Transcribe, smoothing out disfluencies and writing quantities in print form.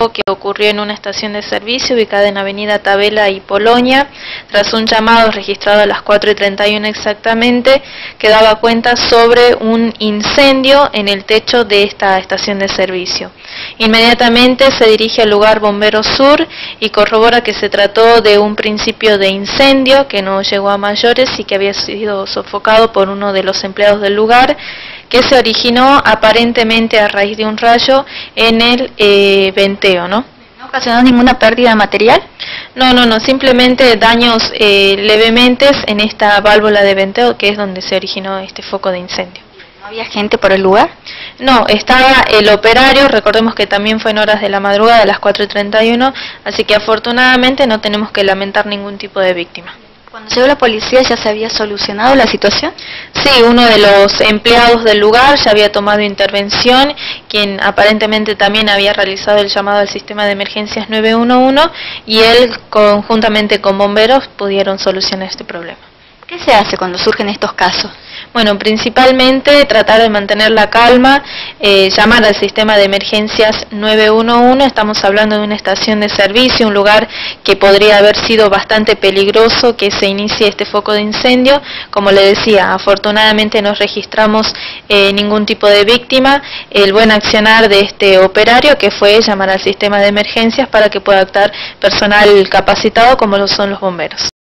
que ocurrió en una estación de servicio ubicada en Avenida Tabela y Polonia, tras un llamado registrado a las 4:31 exactamente, que daba cuenta sobre un incendio en el techo de esta estación de servicio. Inmediatamente se dirige al lugar Bomberos Sur y corrobora que se trató de un principio de incendio que no llegó a mayores y que había sido sofocado por uno de los empleados del lugar, que se originó aparentemente a raíz de un rayo en el venteo, ¿no? ¿No ocasionó ninguna pérdida material? No, simplemente daños levemente en esta válvula de venteo, que es donde se originó este foco de incendio. ¿No había gente por el lugar? No, estaba el operario, recordemos que también fue en horas de la madrugada, a las 4:31, así que afortunadamente no tenemos que lamentar ningún tipo de víctima. Cuando llegó la policía, ¿ya se había solucionado la situación? Sí, uno de los empleados del lugar ya había tomado intervención, quien aparentemente también había realizado el llamado al sistema de emergencias 911, y él conjuntamente con bomberos pudieron solucionar este problema. ¿Qué se hace cuando surgen estos casos? Bueno, principalmente tratar de mantener la calma, llamar al sistema de emergencias 911, estamos hablando de una estación de servicio, un lugar que podría haber sido bastante peligroso que se inicie este foco de incendio. Como le decía, afortunadamente no registramos ningún tipo de víctima. El buen accionar de este operario, que fue llamar al sistema de emergencias para que pueda actuar personal capacitado como lo son los bomberos.